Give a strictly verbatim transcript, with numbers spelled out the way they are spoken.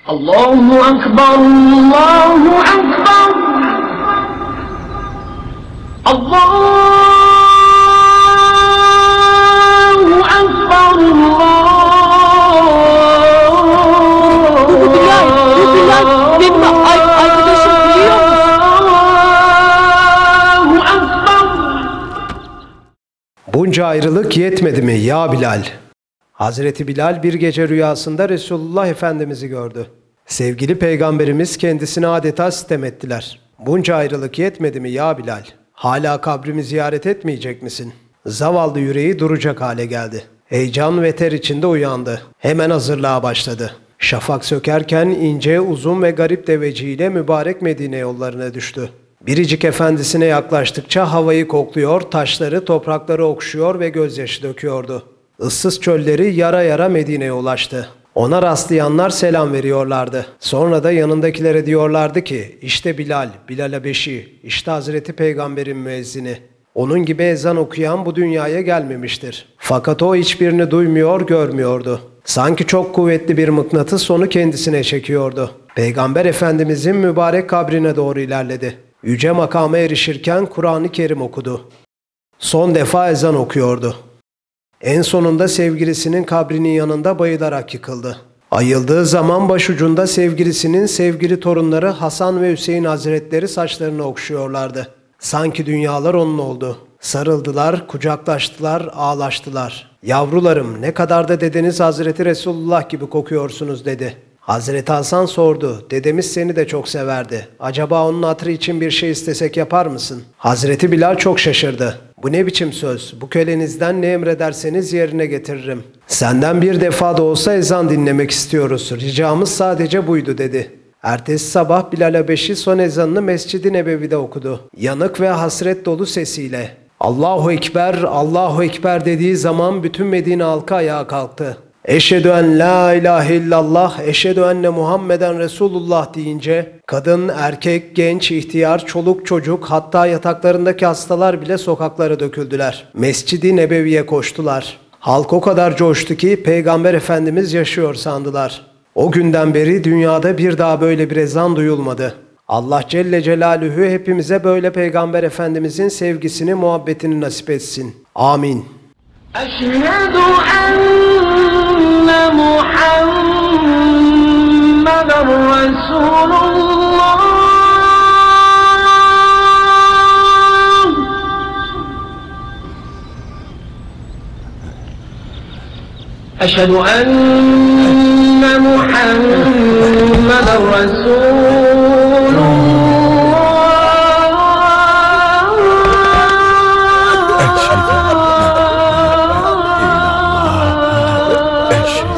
Allahu Ekber, Allahu Ekber, Allahu Ekber, Bu Bilal, bu Bilal benim arkadaşım, biliyor musun? Bunca ayrılık yetmedi mi ya Bilal? Hazreti Bilal bir gece rüyasında Resulullah Efendimiz'i gördü. Sevgili Peygamberimiz kendisine adeta sitem ettiler. Bunca ayrılık yetmedi mi ya Bilal? Hala kabrimi ziyaret etmeyecek misin? Zavallı yüreği duracak hale geldi. Heyecan ve ter içinde uyandı. Hemen hazırlığa başladı. Şafak sökerken ince, uzun ve garip deveciyle mübarek Medine yollarına düştü. Biricik efendisine yaklaştıkça havayı kokluyor, taşları, toprakları okşuyor ve gözyaşı döküyordu. Issız çölleri yara yara Medine'ye ulaştı. Ona rastlayanlar selam veriyorlardı. Sonra da yanındakilere diyorlardı ki, işte Bilal, Bilal Habeşi, işte Hazreti Peygamber'in müezzini. Onun gibi ezan okuyan bu dünyaya gelmemiştir. Fakat o hiçbirini duymuyor, görmüyordu. Sanki çok kuvvetli bir mıknatıs onu kendisine çekiyordu. Peygamber Efendimizin mübarek kabrine doğru ilerledi. Yüce makama erişirken Kur'an-ı Kerim okudu. Son defa ezan okuyordu. En sonunda sevgilisinin kabrinin yanında bayılarak yıkıldı. Ayıldığı zaman başucunda sevgilisinin sevgili torunları Hasan ve Hüseyin Hazretleri saçlarını okşuyorlardı. Sanki dünyalar onun oldu. Sarıldılar, kucaklaştılar, ağlaştılar. Yavrularım, ne kadar da dedeniz Hazreti Resulullah gibi kokuyorsunuz dedi. Hazreti Hasan sordu, dedemiz seni de çok severdi. Acaba onun hatırı için bir şey istesek yapar mısın? Hazreti Bilal çok şaşırdı. Bu ne biçim söz? Bu kölenizden ne emrederseniz yerine getiririm. Senden bir defa da olsa ezan dinlemek istiyoruz. Ricamız sadece buydu dedi. Ertesi sabah Bilal Habeşi son ezanını Mescid-i Nebevi'de okudu. Yanık ve hasret dolu sesiyle. Allahu Ekber, Allahu Ekber dediği zaman bütün Medine halkı ayağa kalktı. Eşhedü en la ilahe illallah, eşhedü enne Muhammeden Resulullah deyince kadın, erkek, genç, ihtiyar, çoluk, çocuk, hatta yataklarındaki hastalar bile sokaklara döküldüler. Mescid-i Nebevi'ye koştular. Halk o kadar coştu ki Peygamber Efendimiz yaşıyor sandılar. O günden beri dünyada bir daha böyle bir ezan duyulmadı. Allah Celle Celaluhu hepimize böyle Peygamber Efendimizin sevgisini, muhabbetini nasip etsin. Amin. Eşhedü enne Muhammeden Resulullah. Eşhedü enne Muhammeden Resulullah. Eşhedü